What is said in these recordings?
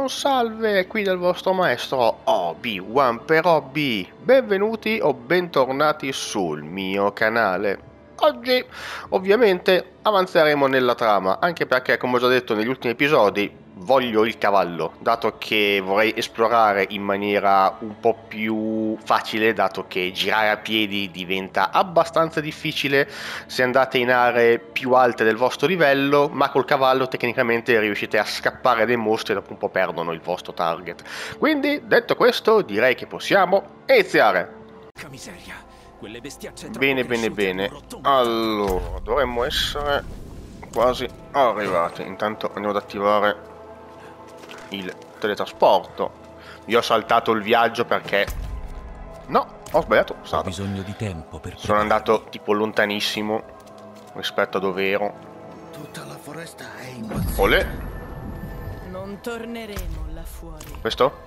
un salve qui dal vostro maestro Obi-Wan per Hobby. Benvenuti o bentornati sul mio canale. Oggi ovviamente avanzeremo nella trama, anche perché, come ho già detto negli ultimi episodi, voglio il cavallo, dato che vorrei esplorare in maniera un po' più facile, dato che girare a piedi diventa abbastanza difficile se andate in aree più alte del vostro livello, ma col cavallo tecnicamente riuscite a scappare dai mostri e dopo un po' perdono il vostro target. Quindi, detto questo, direi che possiamo iniziare. Miseria. Quelle bestiacce Bene, bene, bene. Allora, dovremmo essere quasi arrivati. Intanto andiamo ad attivare il teletrasporto. Io ho saltato il viaggio perché... No, ho sbagliato. Ho bisogno di tempo per... Sono andato tipo lontanissimo rispetto a dove ero. Tutta la foresta è impazzita. Olè. Non torneremo là fuori. Questo?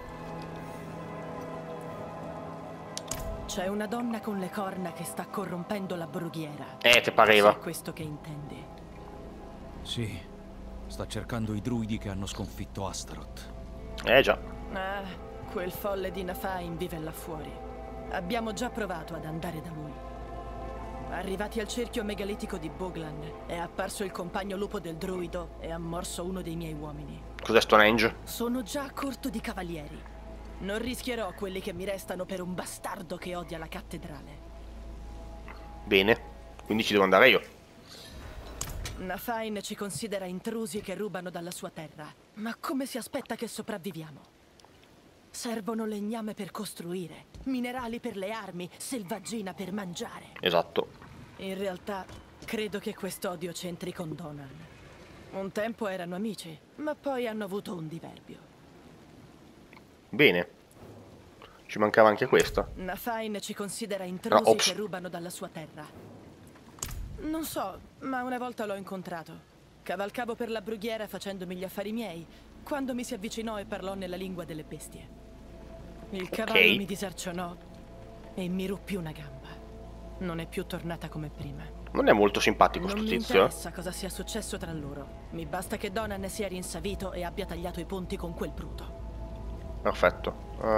C'è una donna con le corna che sta corrompendo la brughiera. Te pareva. Se è questo che intendi. Sì, sta cercando i druidi che hanno sconfitto Astaroth. Già. Ah, quel folle di Nafain vive là fuori. Abbiamo già provato ad andare da lui. Arrivati al cerchio megalitico di Boglan, è apparso il compagno lupo del druido e ha morso uno dei miei uomini. Cos'è Stonehenge? Sono già a corto di cavalieri. Non rischierò quelli che mi restano per un bastardo che odia la cattedrale. Bene, quindi ci devo andare io. Nafain ci considera intrusi che rubano dalla sua terra. Ma come si aspetta che sopravviviamo? Servono legname per costruire, minerali per le armi, selvaggina per mangiare. Esatto. In realtà, credo che quest'odio c'entri con Donan. Un tempo erano amici, ma poi hanno avuto un diverbio. Bene. Ci mancava anche questo. Nafain ci considera intrusi ops. che rubano dalla sua terra. Non so, ma una volta l'ho incontrato. Cavalcavo per la brughiera facendomi gli affari miei, quando mi si avvicinò e parlò nella lingua delle bestie. Il cavallo mi disarcionò e mi ruppì una gamba. Non è più tornata come prima. Non è molto simpatico sto Non mi tizio. interessa cosa sia successo tra loro. Mi basta che Donan sia rinsavito e abbia tagliato i ponti con quel bruto. Perfetto.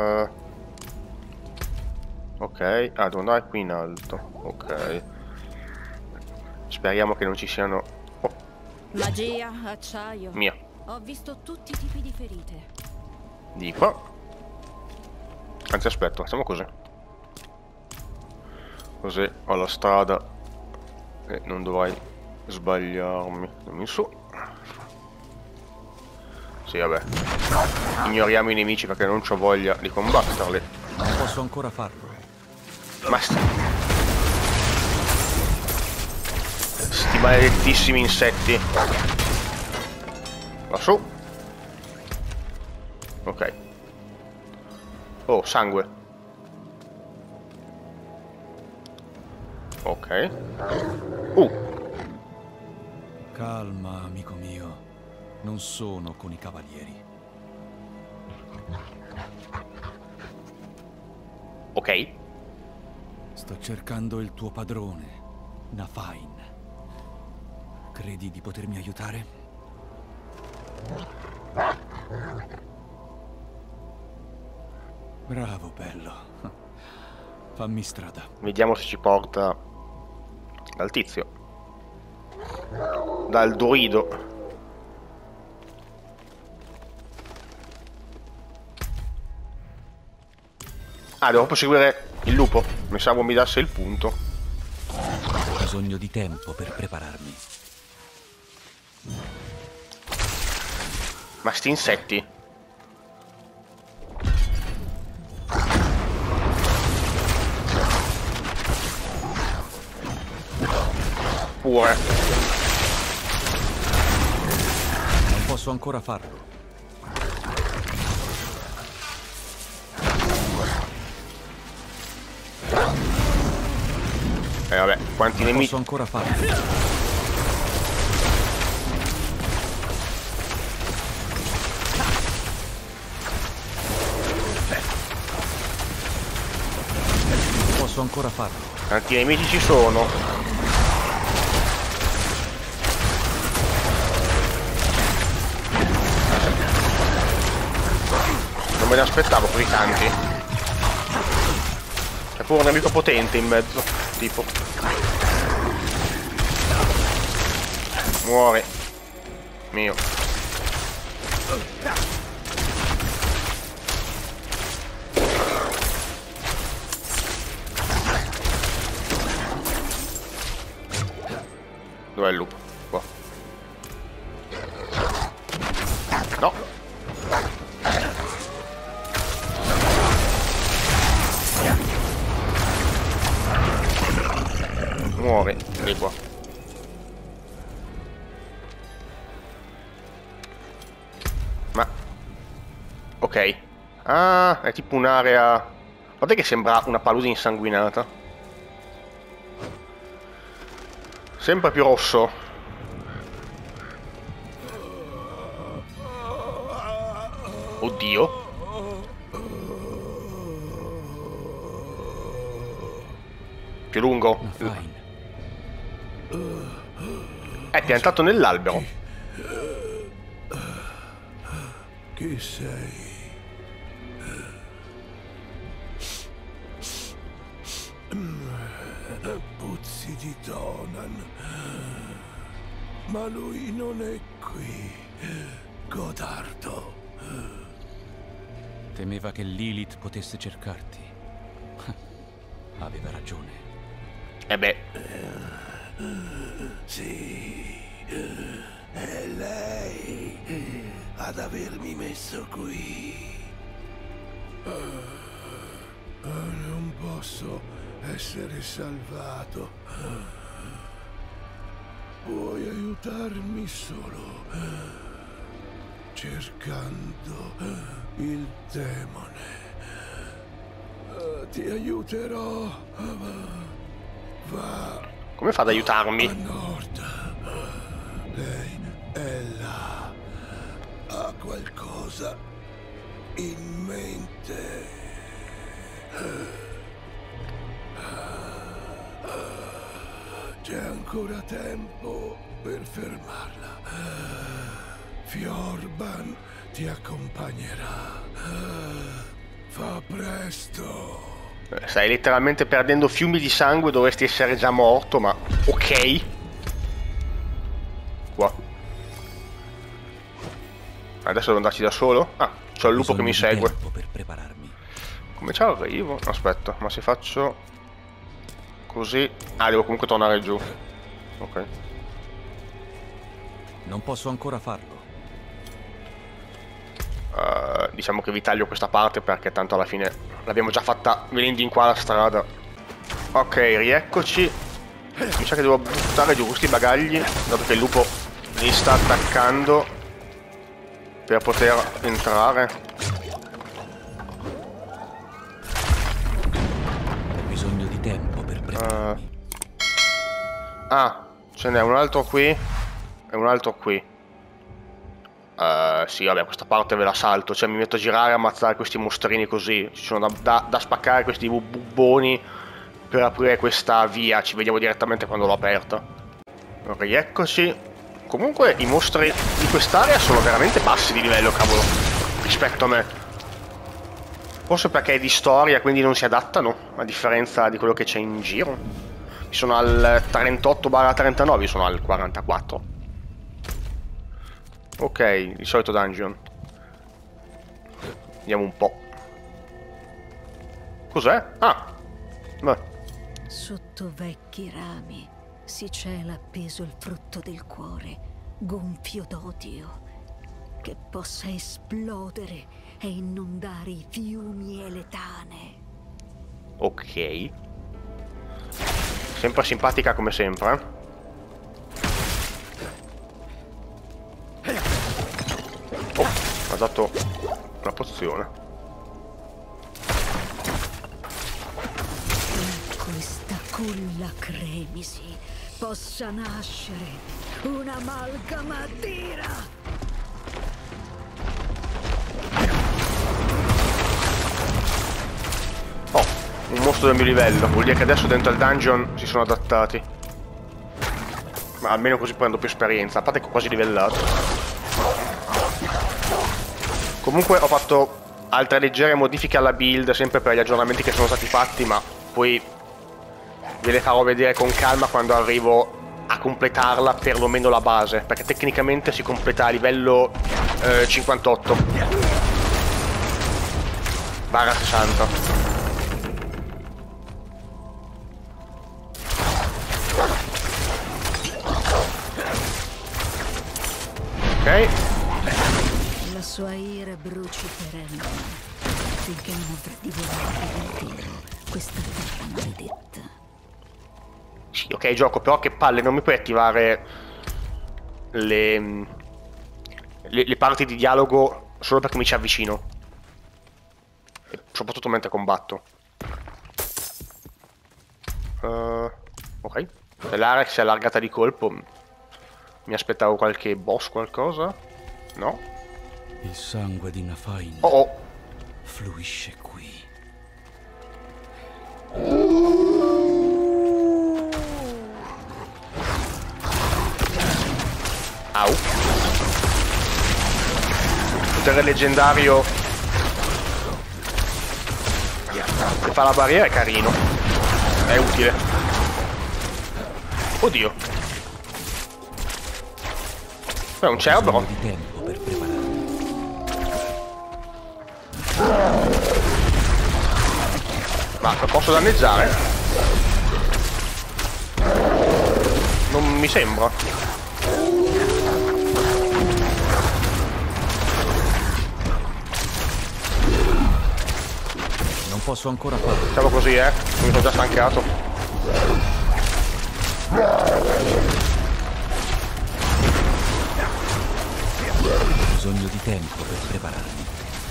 Ok. Ah, devo andare qui in alto. Ok. Speriamo che non ci siano... Oh, Magia, acciaio. mia. Ho visto tutti i tipi di ferite. Di qua. Anzi, aspetta, facciamo così. Così ho la strada e non dovrei sbagliarmi. Andiamo in su. Sì, vabbè. Ignoriamo i nemici perché non c'ho voglia di combatterli. Non posso ancora farlo. Ma sti maledettissimi insetti. Lassù. Ok. Oh, sangue. Ok. Calma, amico mio. Non sono con i cavalieri. Ok. Sto cercando il tuo padrone, Nafain. Credi di potermi aiutare? Bravo, bello. Fammi strada. Vediamo se ci porta dal tizio. Dal druido. Ah, devo proseguire il lupo. Pensavo mi dasse il punto. Ho bisogno di tempo per prepararmi. Ma sti insetti. Pure. Non posso ancora farlo. Vabbè, quanti Non nemici. posso ancora farlo. Non posso ancora farlo. Quanti nemici ci sono? me ne aspettavo così tanti. C'è pure un nemico potente in mezzo, tipo. Muori. Mio. Dov'è il lupo? Qua. No. Muori, di qua. Ma... ok. Ah, è tipo un'area... guarda che sembra una palude insanguinata. Sempre più rosso. Oddio. Più lungo. È piantato nell'albero. Chi sei? Puzzi di Donan. Ma lui non è qui. Godardo. Temeva che Lilith potesse cercarti. Aveva ragione. Eh beh. Sì. È lei ad avermi messo qui. Non posso essere salvato. Puoi aiutarmi solo cercando il demone. Ti aiuterò. Va. Come fa ad aiutarmi? A nord. Lei è là. Ha qualcosa in mente. C'è ancora tempo per fermarla. Fiorban ti accompagnerà. Fa presto. Stai letteralmente perdendo fiumi di sangue, dovresti essere già morto, ma ok. Qua. Adesso devo andarci da solo? Ah, c'ho il lupo che mi segue. Per prepararmi. Come ci arrivo? Aspetta, ma se faccio così... ah, devo comunque tornare giù. Ok. Non posso ancora farlo. Diciamo che vi taglio questa parte perché tanto alla fine l'abbiamo già fatta venendo in qua la strada. Ok, rieccoci. Mi sa che devo buttare giù questi bagagli, dato che il lupo li sta attaccando, per poter entrare. Ho bisogno di tempo per prepararmi. Ah, ce n'è un altro qui e un altro qui. Sì, vabbè, questa parte ve la salto. Cioè mi metto a girare e ammazzare questi mostrini così. Ci sono da spaccare questi bubboni per aprire questa via. Ci vediamo direttamente quando l'ho aperta. Rieccoci. Comunque i mostri di quest'area sono veramente bassi di livello, cavolo, rispetto a me. Forse perché è di storia, quindi non si adattano, a differenza di quello che c'è in giro. Sono al 38/39, sono al 44. Ok, il solito dungeon. Vediamo un po'. Cos'è? Ah! Beh. Sotto vecchi rami si cela appeso il frutto del cuore, gonfio d'odio, che possa esplodere e inondare i fiumi e le tane. Ok. Sempre simpatica come sempre, Oh, ha dato una pozione. Questa culla cremisi possa nascere un'amalgama d'ira. Oh, un mostro del mio livello. Vuol dire che adesso dentro al dungeon si sono adattati. Ma almeno così prendo più esperienza. A parte che ho quasi livellato. Comunque ho fatto altre leggere modifiche alla build, sempre per gli aggiornamenti che sono stati fatti, ma poi ve le farò vedere con calma quando arrivo a completarla, perlomeno la base, perché tecnicamente si completa a livello 58 barra 60. Ok. La sua ira bruci perenne, finché non avrà divorato intero questa terra maledetta. Sì, ok, gioco, però che palle, non mi puoi attivare le parti di dialogo solo perché mi ci avvicino. E soprattutto mentre combatto. Ok. Se l'area si è allargata di colpo, mi aspettavo qualche boss, qualcosa? No? Il sangue di Nafain fluisce qui. Au. Potere leggendario che fa la barriera è carino. È utile. Oddio. È un cerbero. Di tempo per prepararmi. Ma lo posso danneggiare? Non mi sembra. Non posso ancora farlo. Facciamo così, mi sono già stancato. Ho bisogno di tempo per prepararmi.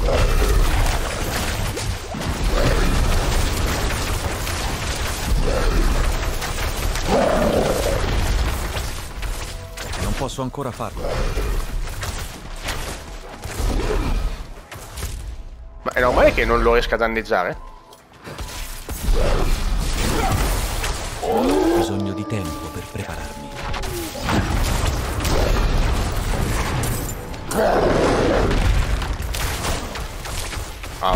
Non posso ancora farlo. Ma è normale che non lo riesca a danneggiare? Ho bisogno di tempo per prepararmi. Au.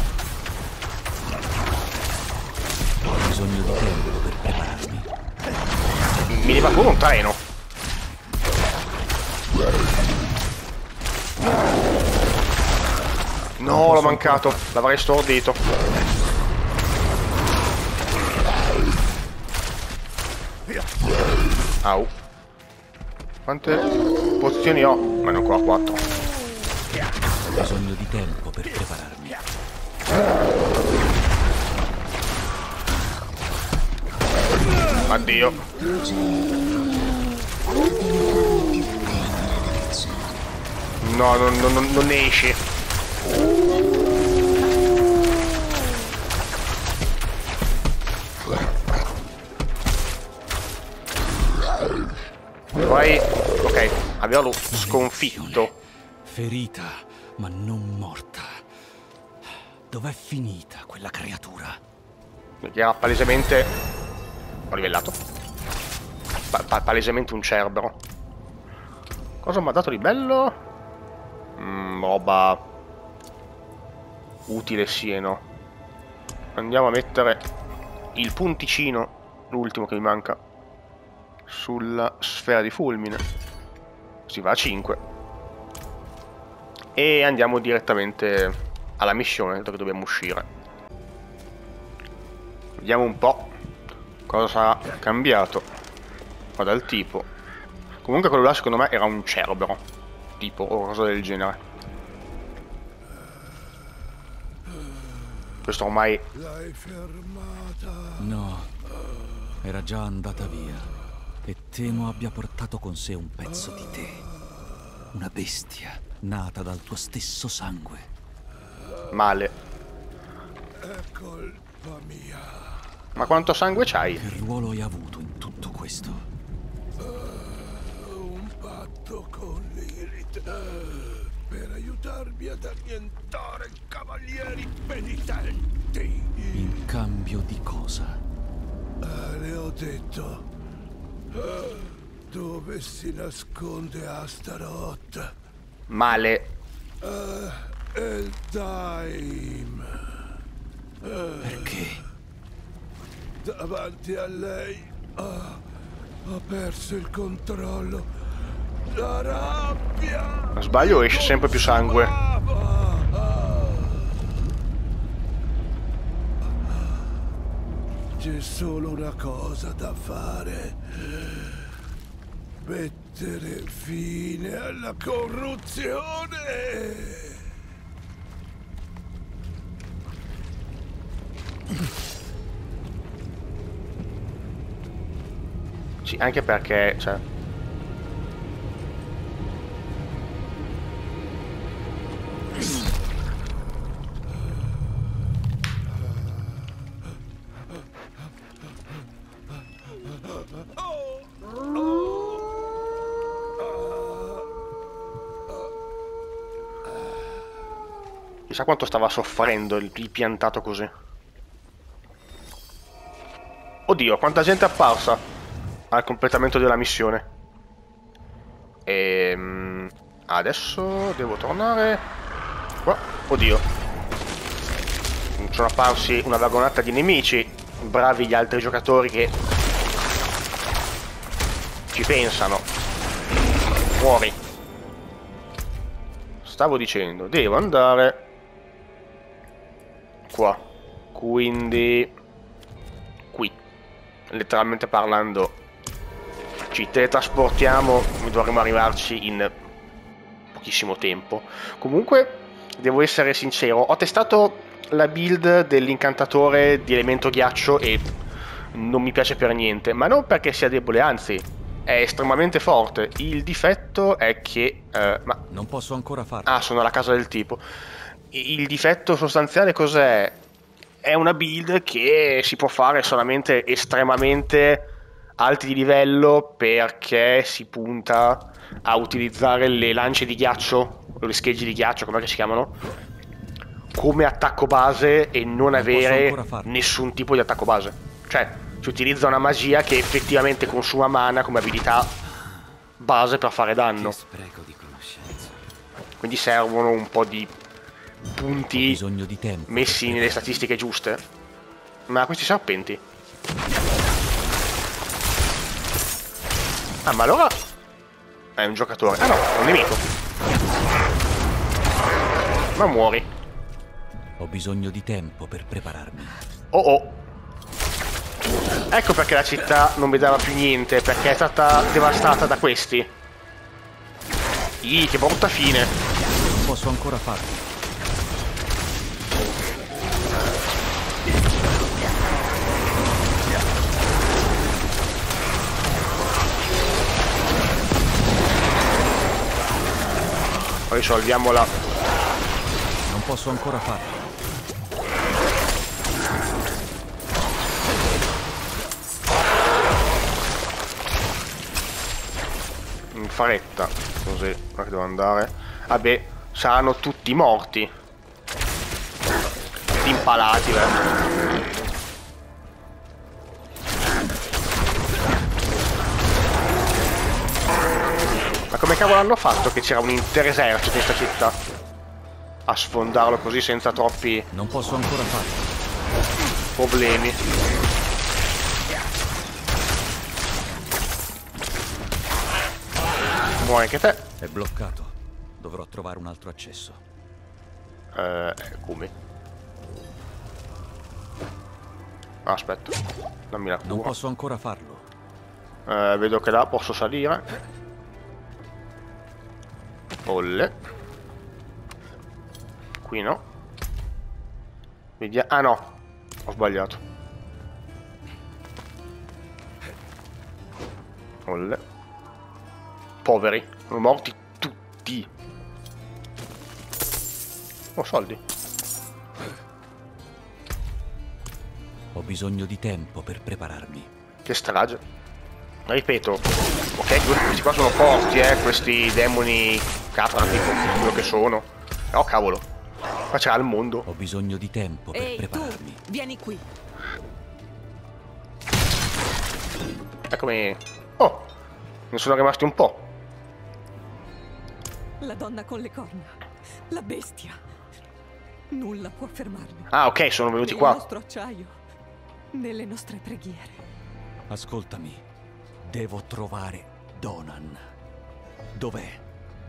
Ho bisogno di tempo per prepararmi. Mi leva pure un treno. No, l'ho mancato. L'avrei stordito. Au. Quante pozioni ho? Ma ne ho ancora 4. Ho bisogno di tempo per prepararmi. Addio. No, non ne esce. Vai. Ok, abbiamo sconfitto. Ferita, ma non morta. Dov'è finita quella creatura? Che era palesemente... Ho livellato. Palesemente un cerbero. Cosa mi ha dato di bello? Roba... utile sì e no. Andiamo a mettere il punticino, l'ultimo che mi manca, sulla sfera di fulmine. Si va a 5. E andiamo direttamente alla missione dove dobbiamo uscire. Vediamo un po' cosa sarà cambiato. Guarda il tipo. Comunque quello là secondo me era un cerbero, tipo, o cosa del genere. Questo ormai... L'hai fermata. No, era già andata via. E temo abbia portato con sé un pezzo di te. Una bestia nata dal tuo stesso sangue. Male. È colpa mia. Ma quanto sangue c'hai? Che ruolo hai avuto in tutto questo? Un patto con l'Irit per aiutarmi ad annientare cavalieri penitenti. In cambio di cosa? Le ho detto dove si nasconde Astaroth. Male. Eldaim. Perché? Davanti a lei ha perso il controllo. La rabbia. Sbaglio, esce sempre più sangue. C'è solo una cosa da fare. Mettere fine alla corruzione. Sì, anche perché, cioè... Chissà quanto stava soffrendo il piantato così. Oddio, quanta gente è apparsa al completamento della missione. Adesso devo tornare qua. Oddio, sono apparsi una vagonata di nemici. Bravi gli altri giocatori che ci pensano. Fuori. Stavo dicendo, devo andare qua, quindi qui, letteralmente parlando, ci teletrasportiamo, dovremo arrivarci in pochissimo tempo. Comunque, devo essere sincero, ho testato la build dell'incantatore di elemento ghiaccio e non mi piace per niente, ma non perché sia debole, anzi, è estremamente forte. Il difetto è che... ma... Non posso ancora farlo. Ah, sono alla casa del tipo. Il difetto sostanziale cos'è? È una build che si può fare solamente estremamente alti di livello, perché si punta a utilizzare le lance di ghiaccio, o le schegge di ghiaccio, come si chiamano, come attacco base e non avere nessun tipo di attacco base. Cioè, si utilizza una magia che effettivamente consuma mana come abilità base per fare danno. Che spreco di conoscenza. Quindi servono un po' di punti Bisogno di tempo messi nelle statistiche giuste. Ma questi serpenti... Ah, ma allora... È un giocatore. Ah no, è un nemico. Ma muori. Ho bisogno di tempo per prepararmi. Oh oh. Ecco perché la città non mi dava più niente, perché è stata devastata da questi. Che brutta fine. Non posso ancora farlo. Risolviamola. Non posso ancora farlo. In fretta, così, dove devo andare? Vabbè, saranno tutti morti. Tutti impalati, Ma come cavolo hanno fatto che c'era un intero esercito in questa città? A sfondarlo così senza troppi... Non posso ancora farlo. problemi. Muori anche te. È bloccato. Dovrò trovare un altro accesso. Come? Aspetta, dammi la cura. Non posso ancora farlo. Vedo che là posso salire. Olle. Qui no. Vediamo. Ah no, ho sbagliato. Olle. Poveri, sono morti tutti. Ho soldi. Ho bisogno di tempo per prepararmi. Che strage. Ripeto, ok, questi qua sono forti, questi demoni capra, tipo quello che sono. Oh cavolo, qua c'era il mondo. Ho bisogno di tempo per Ehi, prepararmi. tu, vieni qui. Eccomi. Oh, ne sono rimasti un po'. La donna con le corna. La bestia. Nulla può fermarmi. Ah, ok, sono venuti Nel qua. nostro acciaio, nelle nostre preghiere. Ascoltami. Devo trovare Donan. Dov'è?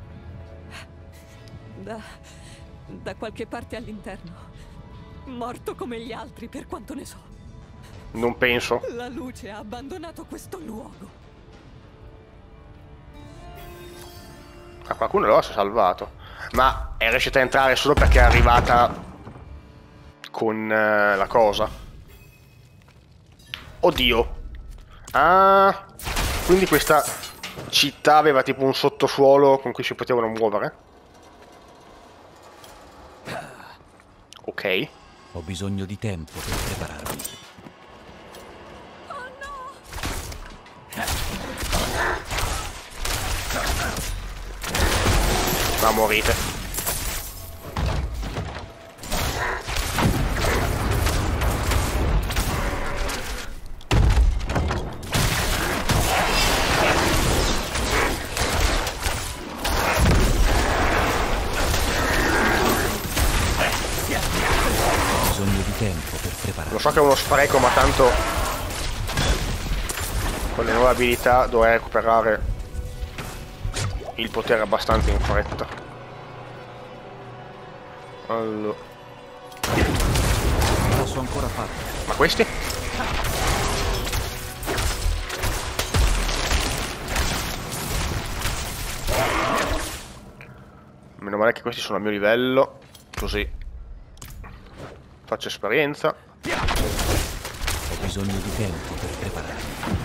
Da qualche parte all'interno. Morto come gli altri, per quanto ne so. Non penso. La luce ha abbandonato questo luogo. Ah, qualcuno lo si è salvato. Ma è riuscita a entrare solo perché è arrivata con la cosa. Oddio. Ah, quindi questa città aveva tipo un sottosuolo con cui si potevano muovere. Ok. Ho bisogno di tempo per prepararmi. Ma morite. Ho bisogno di tempo per prepararmi. Lo so che è uno spreco, ma tanto con le nuove abilità dovrei recuperare il potere abbastanza in fretta. Allora. Non posso ancora farlo. Ma questi? Meno male che questi sono a mio livello, così faccio esperienza. Ho bisogno di tempo per prepararmi.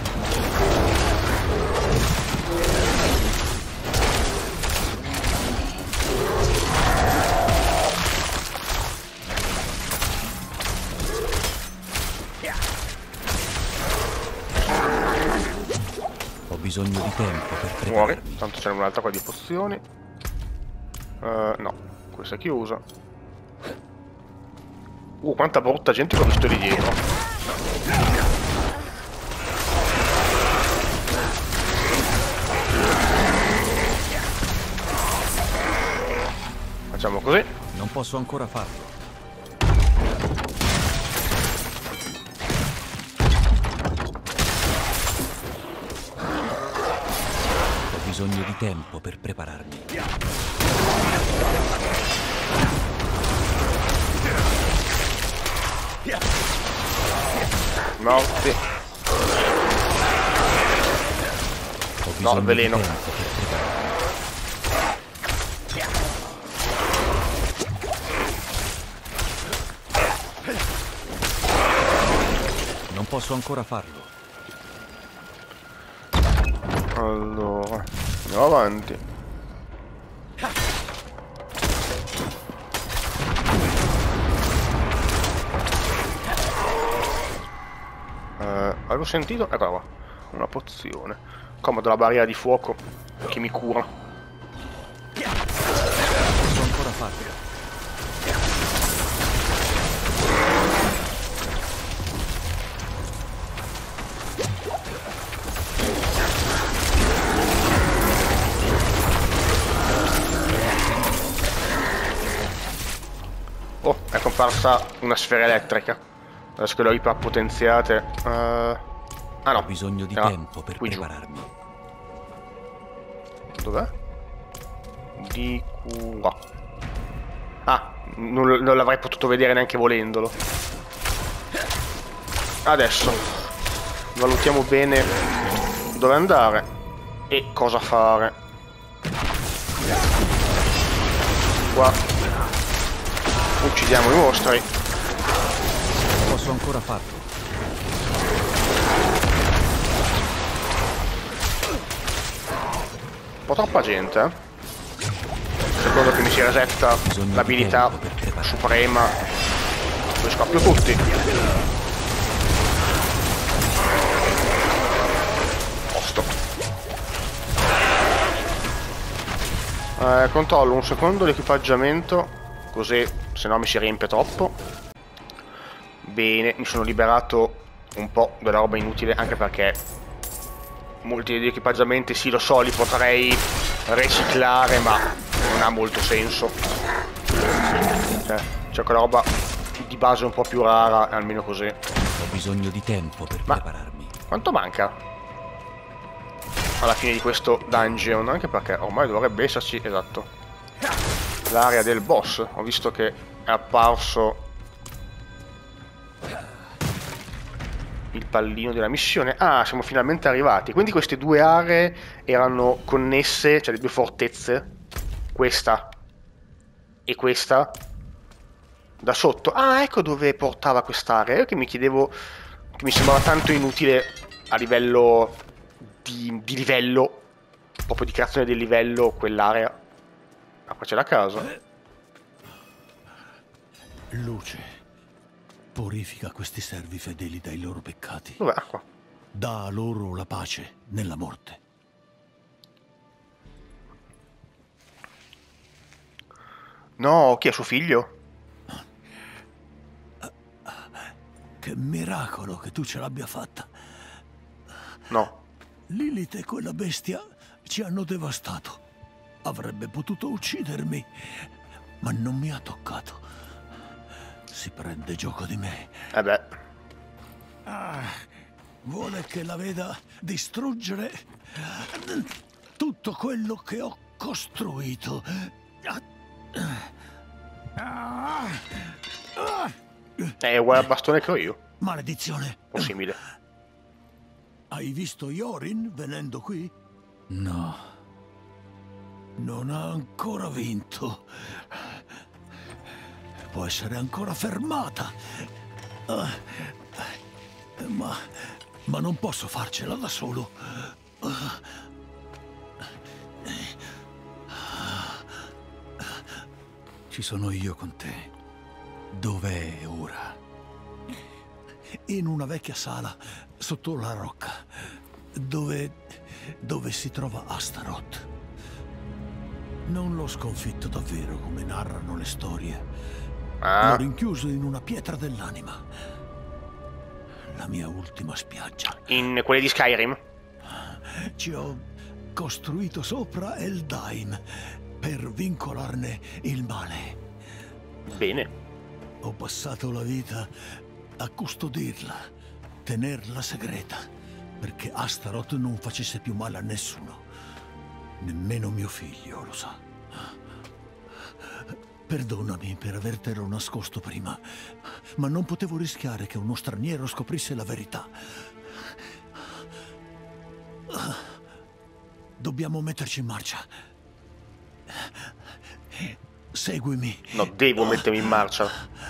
Ho bisogno di tempo per Muori, prepararmi. tanto c'è un'altra qua di pozioni. No, questa è chiusa. Quanta brutta gente che ho visto lì dietro. Facciamo così. Non posso ancora farlo. Ho bisogno di tempo per prepararmi. Morti. Ho bisogno il veleno. di tempo per prepararmi. Non posso ancora farlo. Allora, andiamo avanti. Avevo sentito? Eccola qua. Una pozione. Comodo la barriera di fuoco che mi cura. Posso ancora farlo. Oh, è comparsa una sfera elettrica. Adesso che l'ho iperpotenziate. Ah Ho no. bisogno di Era tempo per qui giù. prepararmi. Dov'è? Di qua. Ah, non l'avrei potuto vedere neanche volendolo. Adesso valutiamo bene dove andare e cosa fare. Qua uccidiamo i mostri. Posso ancora farlo. Un po' troppa gente, eh? Secondo che mi si resetta l'abilità suprema, li scoppio tutti. Posto. Controllo un secondo l'equipaggiamento, così se no mi si riempie troppo. Bene, mi sono liberato un po' della roba inutile, anche perché molti degli equipaggiamenti sì, lo so, li potrei riciclare, ma non ha molto senso. C'è quella roba di base un po' più rara, almeno così. Ho bisogno di tempo per prepararmi. Quanto manca alla fine di questo dungeon? Anche perché ormai dovrebbe esserci, esatto, l'area del boss. Ho visto che è apparso il pallino della missione. Ah, siamo finalmente arrivati. Quindi queste due aree erano connesse, cioè le due fortezze, questa e questa, da sotto. Ah, ecco dove portava quest'area. Io che mi chiedevo, che mi sembrava tanto inutile a livello di livello, proprio di creazione del livello, quell'area. Ah, qua c'è la casa. Luce. Purifica questi servi fedeli dai loro peccati. Dov'è? Qua. Dà loro la pace nella morte. No, chi è suo figlio? Che miracolo che tu ce l'abbia fatta. No. Lilith e quella bestia ci hanno devastato. Avrebbe potuto uccidermi, ma non mi ha toccato. Si prende gioco di me. Beh. Vuole che la veda distruggere tutto quello che ho costruito. È uguale al bastone che ho io. Maledizione. O simile. Hai visto Yorin venendo qui? No. Non ha ancora vinto. Può essere ancora fermata. Ma non posso farcela da solo. Ci sono io con te. Dov'è ora? In una vecchia sala sotto la rocca, dove si trova Astaroth. Non l'ho sconfitto davvero come narrano le storie. L'ho rinchiuso in una pietra dell'anima. La mia ultima spiaggia. In quelle di Skyrim? Ci ho costruito sopra Eldaim per vincolarne il male. Bene. Ho passato la vita a custodirla, tenerla segreta, perché Astaroth non facesse più male a nessuno. Nemmeno mio figlio lo sa. Perdonami per avertelo nascosto prima, ma non potevo rischiare che uno straniero scoprisse la verità. Dobbiamo metterci in marcia. Seguimi. No, devo mettermi in marcia.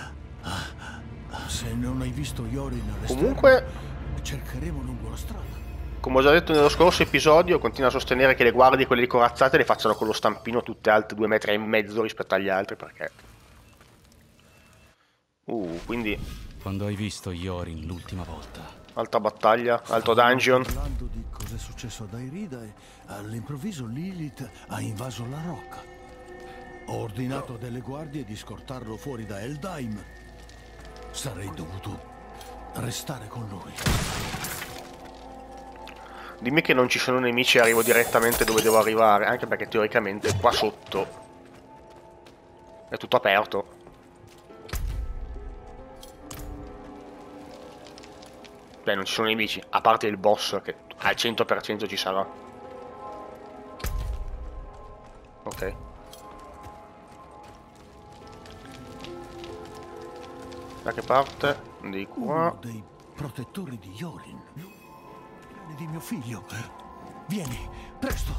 Se non hai visto Yorin all'esterno, Comunque, cercheremo lungo la strada. come ho già detto nello scorso episodio, continuo a sostenere che le guardie, quelle corazzate, le facciano con lo stampino tutte alte 2,5 metri rispetto agli altri, perché... quindi... Quando hai visto Yorin l'ultima volta? Altra battaglia, altro dungeon. Parlando di cosa è successo ad Airida e all'improvviso Lilith ha invaso la rocca. Ho ordinato a delle guardie di scortarlo fuori da Eldaim. Sarei dovuto restare con lui. Dimmi che non ci sono nemici e arrivo direttamente dove devo arrivare, anche perché teoricamente qua sotto è tutto aperto. Beh, non ci sono nemici, a parte il boss che al 100% ci sarà. Ok. Da che parte? Di qua. Uno dei protettori di Yorin. Di mio figlio. Vieni, presto.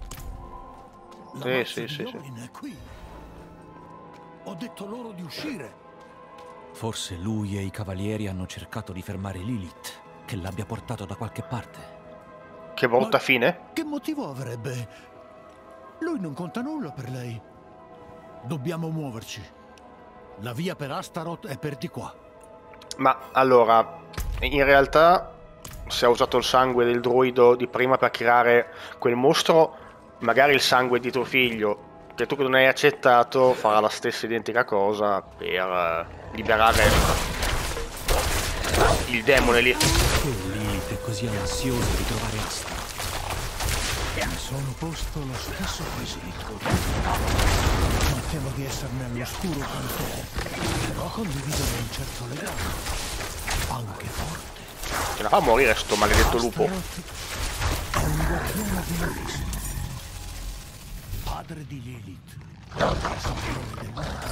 La Sì. Yorin è qui. Ho detto loro di uscire. Forse lui e i cavalieri hanno cercato di fermare Lilith, che l'abbia portato da qualche parte. Che brutta fine? Che motivo avrebbe? Lui non conta nulla per lei. Dobbiamo muoverci. La via per Astaroth è per di qua. Ma allora, in realtà, se ha usato il sangue del druido di prima per creare quel mostro, magari il sangue di tuo figlio, che tu non hai accettato, farà la stessa identica cosa per liberare il demone lì. Che Lilith è così ansiosa di trovare Astaroth? sono posto lo stesso quesito. Ma temo di esserne all'oscuro con te. Però condividere un certo legame. Anche forte. Ce la fa morire sto maledetto lupo. Astaroth è un guardiano di Lilith. Padre di Lilith. Sapore del mondo.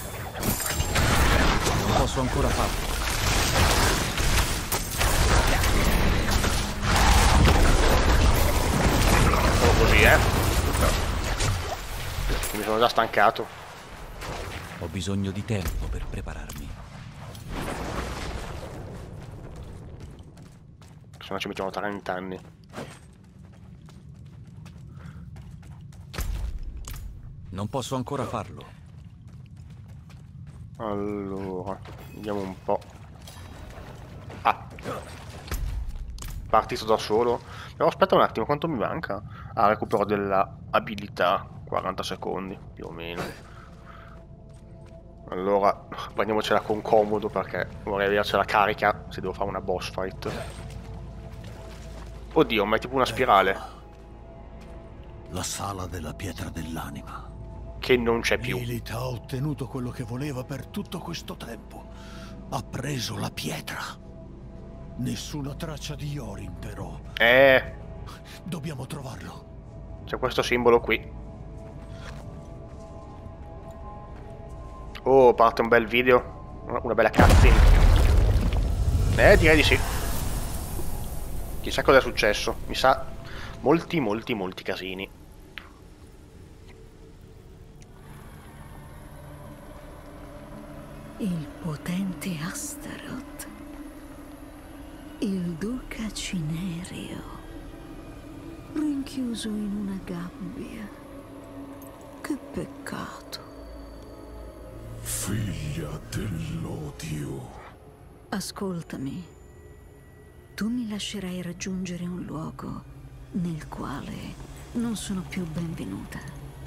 Non posso ancora farlo. Così, mi sono già stancato. Ho bisogno di tempo per prepararmi. Se no ci mettiamo 30 anni. Non posso ancora farlo. Allora, vediamo un po'. Ah, partito da solo. Però aspetta un attimo, quanto mi manca? Ah, recupero della abilità. 40 secondi, più o meno. Allora, prendiamocela con comodo perché vorrei avercela carica se devo fare una boss fight. Oddio, ma è tipo una spirale. La sala della pietra dell'anima. Che non c'è più. Lilith ha ottenuto quello che voleva per tutto questo tempo. Ha preso la pietra. Nessuna traccia di Yorin, però. Dobbiamo trovarlo. C'è questo simbolo qui. Oh, parte un bel video. Una bella cutscene. Direi di sì. Chissà cosa è successo. Mi sa molti casini. Il potente Astaroth. Il duca Cinerio. Rinchiuso in una gabbia. Che peccato. Figlia dell'odio. Ascoltami. Tu mi lascerai raggiungere un luogo nel quale non sono più benvenuta.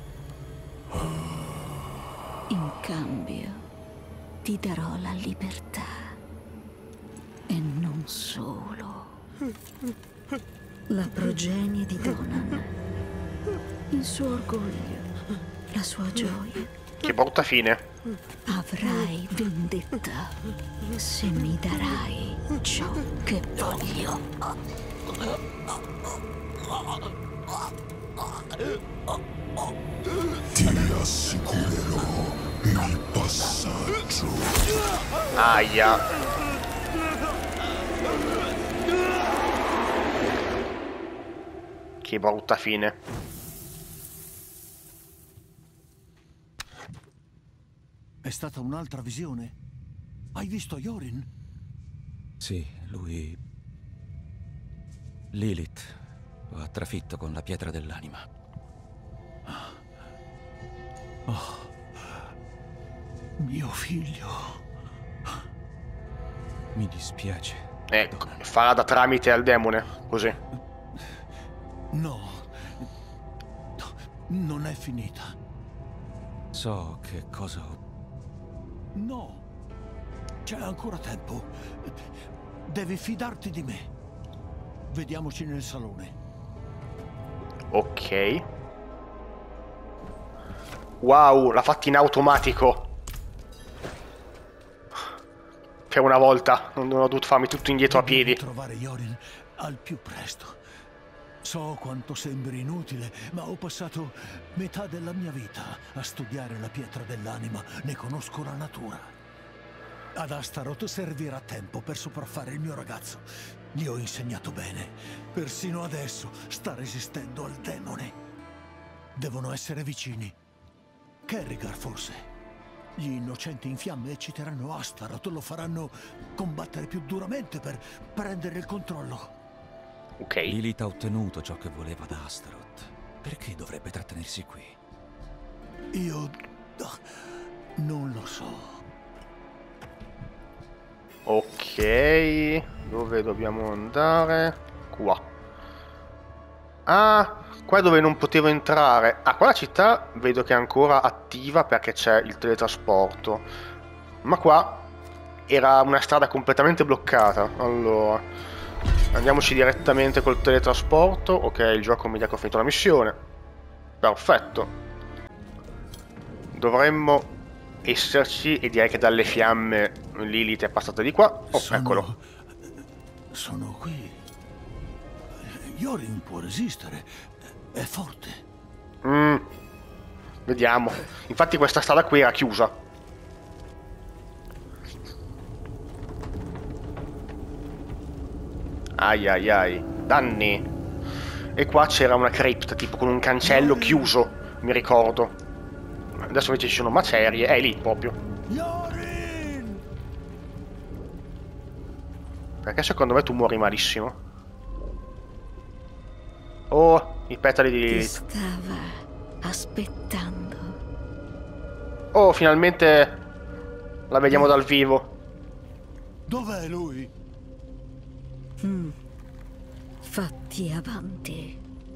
In cambio, ti darò la libertà. E non solo. La progenie di Donan. Il suo orgoglio. La sua gioia. Che brutta fine. Avrai vendetta se mi darai ciò che voglio. Ti assicurerò il passaggio. Aia. Che brutta fine. È stata un'altra visione? Hai visto Yorin? Sì, lui... Lilith lo ha trafitto con la pietra dell'anima. Oh, mio figlio. Mi dispiace. Ecco, farà da tramite al demone, così. No, non è finita. So che cosa ho... No, c'è ancora tempo. Devi fidarti di me. Vediamoci nel salone. Ok. Wow, l'ha fatta in automatico. Per una volta, non ho dovuto farmi tutto indietro a piedi. Devo trovare Yorin al più presto. So quanto sembri inutile, ma ho passato metà della mia vita a studiare la pietra dell'anima. Ne conosco la natura. Ad Astaroth servirà tempo per sopraffare il mio ragazzo. Gli ho insegnato bene. Persino adesso sta resistendo al demone. Devono essere vicini. Kerrigar, forse. Gli innocenti in fiamme ecciteranno Astaroth, lo faranno combattere più duramente per prendere il controllo. Ok. Lilith ha ottenuto ciò che voleva da Astaroth. Perché dovrebbe trattenersi qui? Io non lo so. Ok, dove dobbiamo andare? Qua. Ah, qua è dove non potevo entrare. Ah, qua la città vedo che è ancora attiva perché c'è il teletrasporto. Ma qua era una strada completamente bloccata. Allora, Andiamoci direttamente col teletrasporto. Ok, il gioco mi dice che ho finito la missione. Perfetto. Dovremmo esserci e direi che dalle fiamme Lilith è passata di qua. Oh, eccolo. Sono qui. Yorin può resistere. È forte. Vediamo. Infatti questa strada qui era chiusa. Ai ai ai, danni. E qua c'era una cripta tipo con un cancello chiuso, mi ricordo. Adesso invece ci sono macerie, è lì proprio. Perché secondo me tu muori malissimo. Oh, i petali di... Ti stava aspettando. Oh, finalmente la vediamo dal vivo. Dov'è lui? Fatti avanti.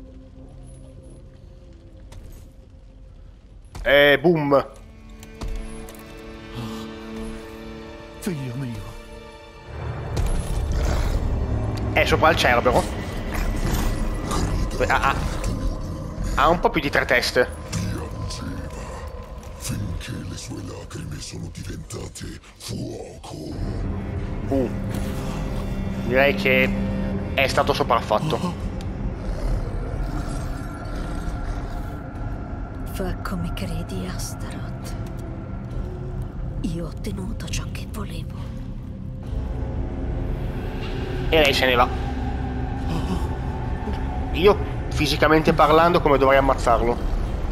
Boom. Figlio mio. È sopra il Cerbero. Ha un po' più di 3 teste. Finché le sue lacrime sono diventate fuoco. Direi che è stato sopraffatto. Fa come credi, Astaroth. Io ho ottenuto ciò che volevo. E lei se ne va. Io, fisicamente parlando, come dovrei ammazzarlo?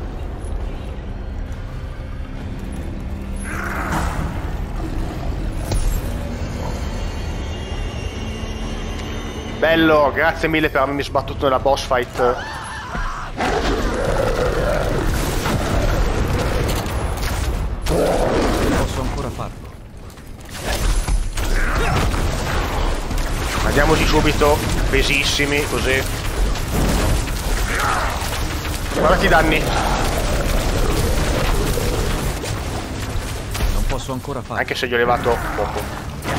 Bello, grazie mille per avermi sbattuto nella boss fight. Posso ancora farlo. Andiamoci subito, pesissimi, così. Guardati i danni. Non posso ancora farlo. Anche se gli ho levato poco.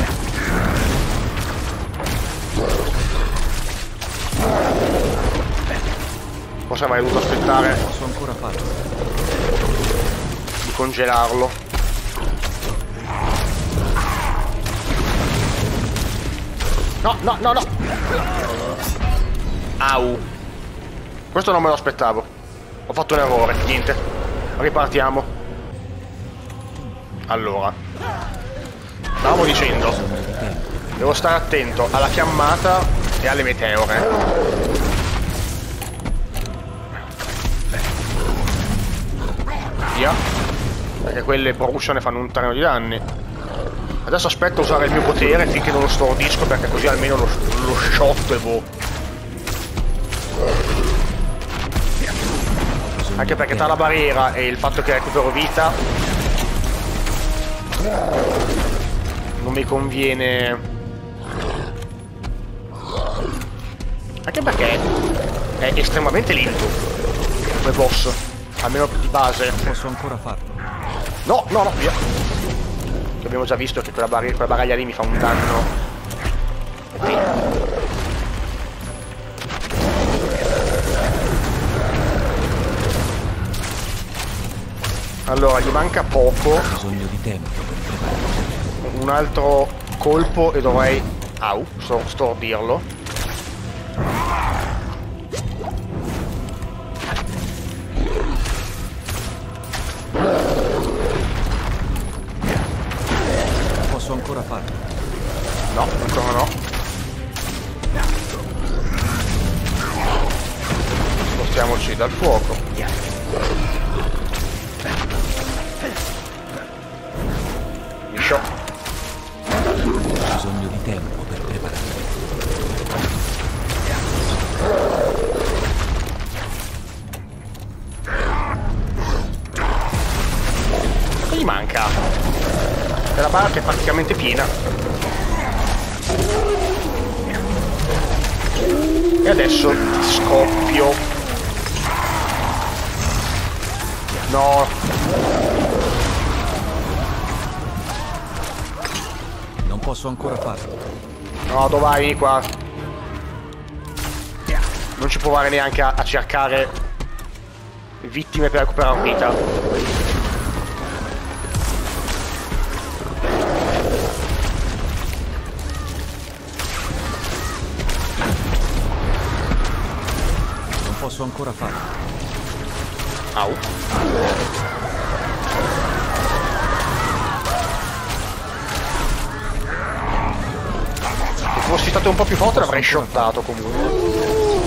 Forse avrei dovuto aspettare Posso ancora farlo. di congelarlo. No, no, no, no! Au! Questo non me lo aspettavo. Ho fatto un errore, niente. Ripartiamo. Allora. Stavamo dicendo. Devo stare attento alla fiammata e alle meteore. Via. Perché quelle bruciano e fanno un treno di danni. Adesso aspetto a usare il mio potere finché non lo stordisco, perché così almeno lo shotto e boh. Anche perché tra la barriera e il fatto che recupero vita non mi conviene. Anche perché è estremamente lento come boss, almeno di base. Posso ancora farlo. No, no, no, via. Abbiamo già visto che quella baraglia lì mi fa un danno. Allora, gli manca poco. Ho bisogno di tempo per prepararmi. Un altro colpo e dovrei... Au, stordirlo. Posso ancora farlo. No, ancora no. Spostiamoci dal fuoco. Liscio. Ho bisogno di tempo per prepararmi. Che gli manca? È la barra che è praticamente piena. E adesso scoppio. No. Non posso ancora farlo. No, dove vai? Vieni qua. Non ci provare neanche a cercare vittime per recuperare vita. Non posso ancora farlo. Au. Se fossi stato un po' più forte l'avrei shottato comunque.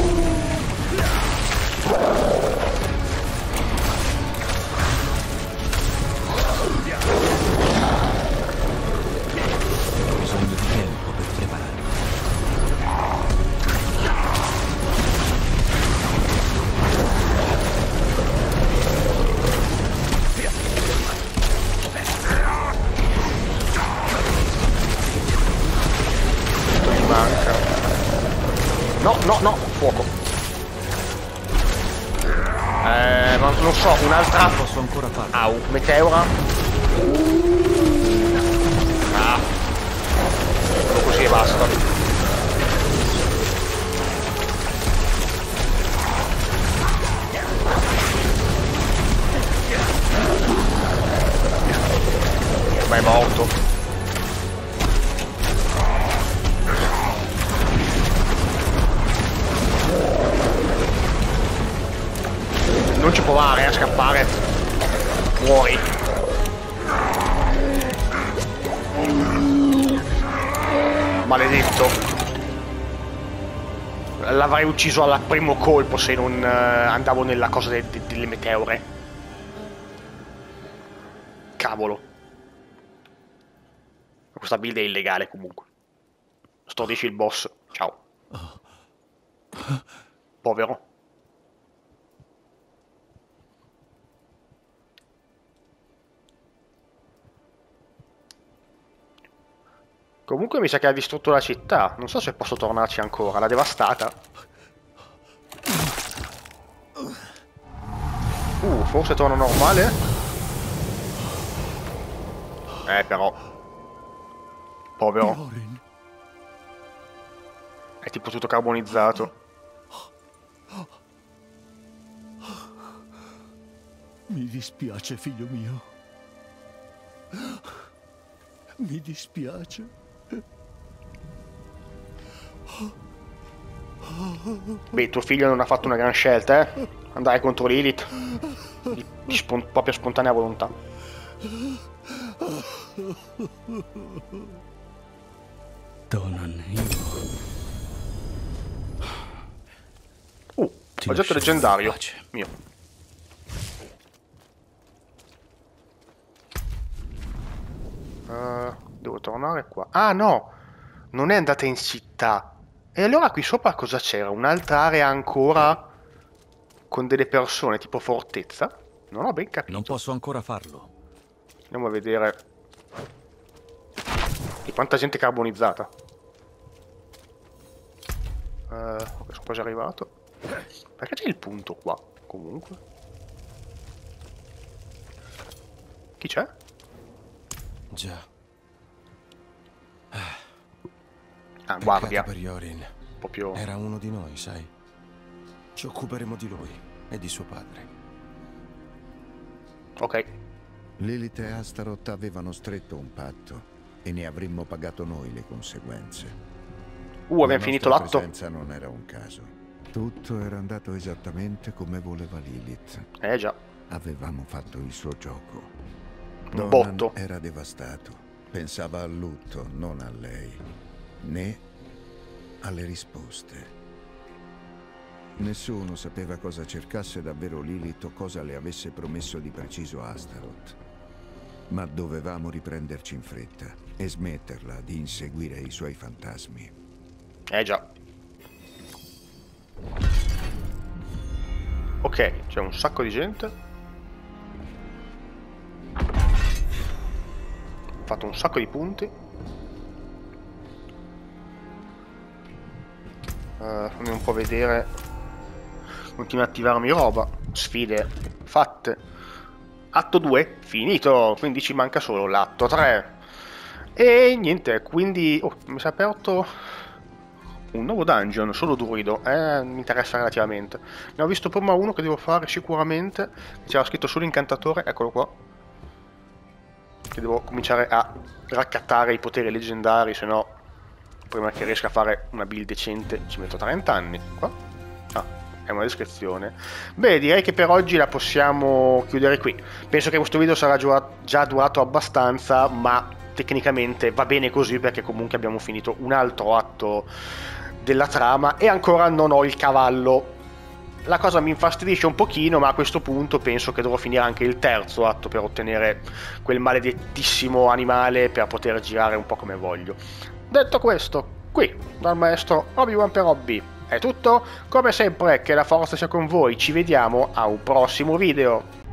Ho bisogno di tempo per prepararmi. Mi manca. No, no, no, fuoco. Non so, un'altra. Posso ancora farlo. Au, meteora. Ah. Così e basta. Ma è morto. Non ci provare a scappare. Muori. Maledetto. L'avrei ucciso al primo colpo se non andavo nella cosa delle meteore. Cavolo. Questa build è illegale comunque. Stordisci il boss. Ciao. Povero. Comunque mi sa che ha distrutto la città. Non so se posso tornarci ancora. L'ha devastata. Forse torna normale. Però. Povero. È tipo tutto carbonizzato. Mi dispiace, figlio mio. Mi dispiace. Beh, tuo figlio non ha fatto una gran scelta, eh? Andare contro Lilith. Proprio spontanea volontà. Donan, oggetto leggendario. Mio. Devo tornare qua. Ah, no! Non è andata in città. E allora qui sopra cosa c'era? Un'altra area ancora con delle persone, tipo fortezza? Non ho ben capito. Non posso ancora farlo. Andiamo a vedere. E quanta gente carbonizzata. Ok, sono quasi arrivato. Perché c'è il punto qua? Comunque. Chi c'è? Già. Ah, guardia. Per Yorin. Proprio. Era uno di noi, sai. Ci occuperemo di lui e di suo padre. Ok. Lilith e Astaroth avevano stretto un patto e ne avremmo pagato noi le conseguenze. Abbiamo finito l'atto. La presenza non era un caso. Tutto era andato esattamente come voleva Lilith. Già. Avevamo fatto il suo gioco. Un botto. Era devastato. Pensava al lutto, non a lei. Né alle risposte. Nessuno sapeva cosa cercasse davvero Lilith o cosa le avesse promesso di preciso Astaroth. Ma dovevamo riprenderci in fretta e smetterla di inseguire i suoi fantasmi. Già. Ok, c'è un sacco di gente. Ho fatto un sacco di punti. Fammi un po' vedere. Continuo a attivarmi roba. Sfide fatte. Atto 2 finito. Quindi ci manca solo l'atto 3. E niente, quindi mi si è aperto un nuovo dungeon, solo druido, mi interessa relativamente. Ne ho visto prima uno che devo fare sicuramente, che c'era scritto solo incantatore, eccolo qua. Che devo cominciare a raccattare i poteri leggendari, se no prima che riesca a fare una build decente ci metto 30 anni. Qua? Ah, è una descrizione. Beh, direi che per oggi la possiamo chiudere qui. Penso che questo video sarà già durato abbastanza, ma tecnicamente va bene così perché comunque abbiamo finito un altro atto della trama e ancora non ho il cavallo. La cosa mi infastidisce un pochino, ma a questo punto penso che dovrò finire anche il terzo atto per ottenere quel maledettissimo animale per poter girare un po' come voglio. Detto questo, qui dal maestro Obi-Wan per Hobby è tutto. Come sempre, che la forza sia con voi, ci vediamo a un prossimo video.